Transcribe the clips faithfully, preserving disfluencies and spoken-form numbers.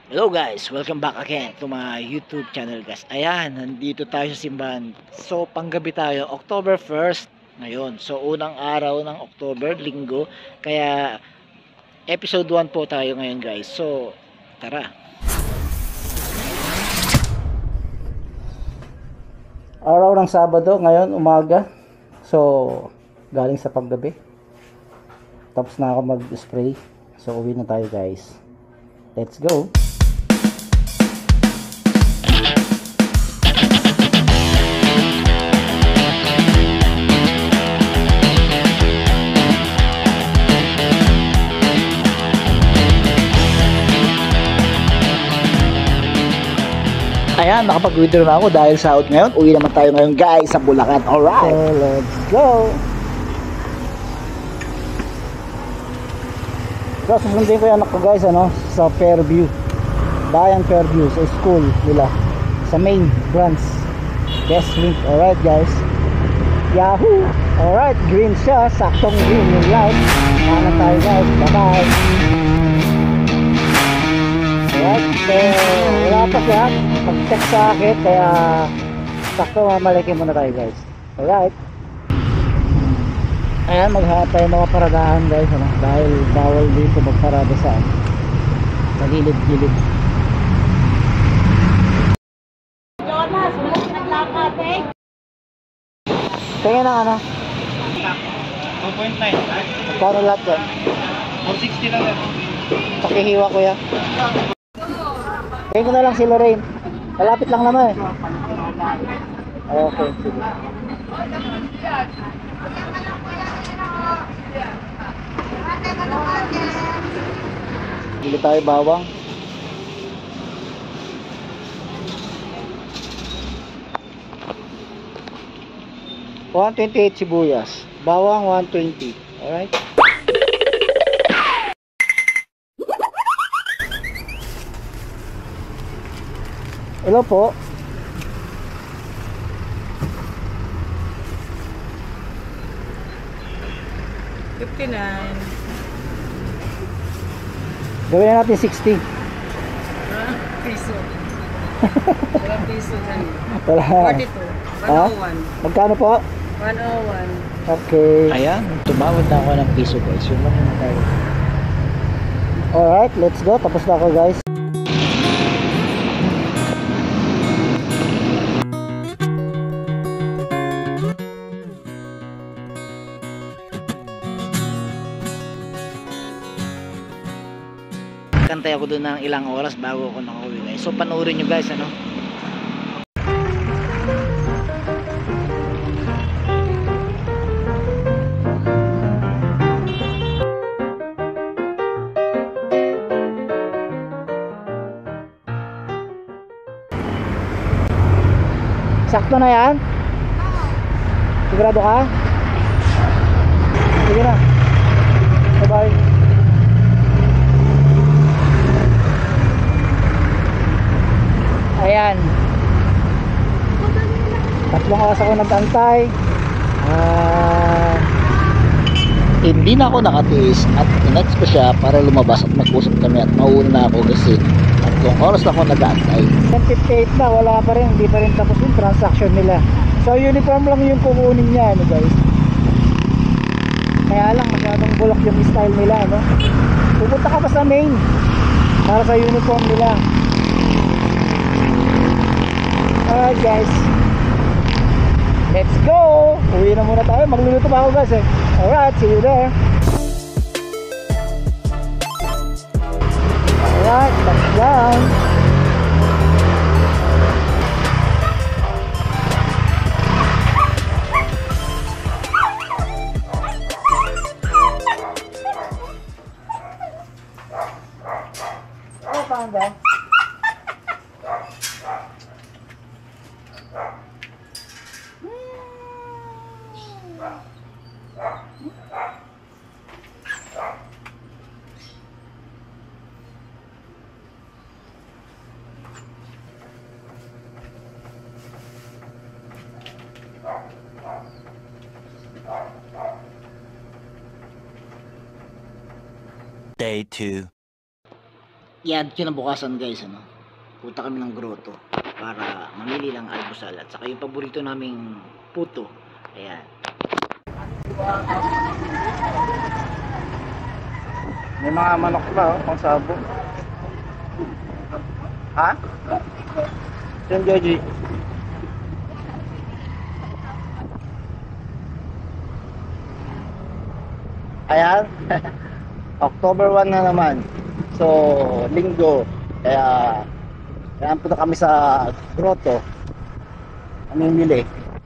Hello guys, welcome back again to my YouTube channel guys. Ayan, nandito tayo sa simbahan. So, panggabi tayo, October first ngayon. So, unang araw ng October, linggo. Kaya, episode one po tayo ngayon guys. So, tara. Araw ng Sabado, ngayon umaga. So, galing sa paggabi. Tapos na ako mag-spray. So, uwi na tayo guys. Let's go! Ayan, nakapag-withdraw na ako dahil sahod ngayon. Uwi naman tayo ngayon guys sa Bulacan. Alright, so let's go! So, susundin ko yung anak ko guys ano, sa Fairview. Bayan Fairview, sa school nila. Sa main branch. Best link. Alright guys. Yahoo! Alright, green siya. Saktong green yung light. Manan tayo guys. Bye-bye! Alright, so wala pa siya mag-text sa akin kaya sakto mamalikin muna tayo guys. Alright, ayan, maghanap tayo mga paradahan guys ano? Dahil bawal dito magparada sa sa gilid-gilid. Jonas, wala naglakad eh. Tingin na ano? two point nine. Kano lahat yan? four sixty lang yan. Pakihiwa ko yan. Tingin ko na lang si Lorraine. Malapit lang naman eh. Okay, sige. Bili tayo bawang. one twenty-eight sibuyas. Bawang one twenty. Alright. Hello po. fifty-nine. Gawin na natin sixty. Ah, piso. Walang piso dyan. Wala. forty-two. Ha? one oh one. Magkano po? one oh one. Okay. Ayan, tumawad na ako ng piso guys. Yun lang yung tayo. Alright, let's go. Tapos na ako guys. Kantay ako doon ng ilang oras bago ako nakauwi guys. So panoorin nyo guys ano. Sakto na yan? Sigurado ka? Sige na. Bye bye. Ayan. Tatlong oras ako nag-antay. Ah, hindi na ako nakatiis at next ko siya para lumabas at mag-usap kami at mauuna na ako kasi tatlong oras na ako nag-antay. ten fifty-eight na, wala pa rin, hindi pa rin tapos yung transaction nila. So uniform lang yung kukunin niya ano guys. Kaya lang masyadong bulok yung style nila no. Pupunta ka pa sa main para sa uniform nila. Alright guys, let's go! Uwi na muna tayo, magluluto pa ako guys eh. Alright, see you there. Alright, that's down. Oh, found that. Day two. yan, kinabukasan guys, ano, punta kami ng grotto para mamili ng almusal at saka yung paborito naming puto. Ayan. May mga manok ba, oh, pang sabo. Ha? Yung Joji. Ayan. October one na naman. So, linggo. Kaya, kaya punta kami sa grotto. Namimili.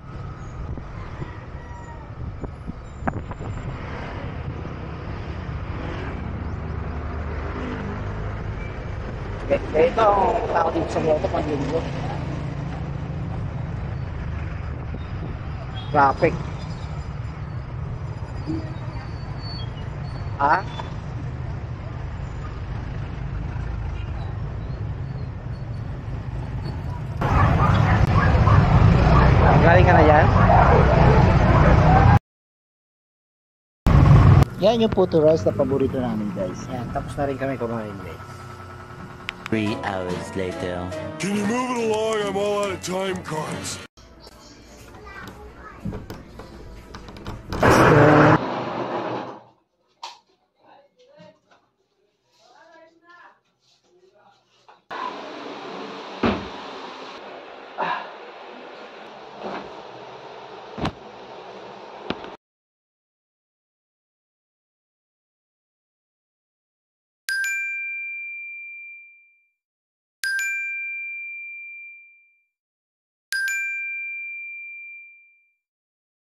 Okay, kaya ito ang tao dito sa grotto pag linggo. Traffic. Ha? Galing ka na yan? Yan yung puto rice na paborito namin guys. Yan, tapos na rin kami kumain guys. Three hours later. Can you move it along? I'm all out of time cards.